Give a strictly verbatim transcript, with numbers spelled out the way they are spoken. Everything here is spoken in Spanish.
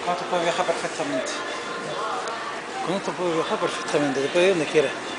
Con esto puedes viajar perfectamente. Con esto puedes viajar perfectamente, te puedes ir donde quieras.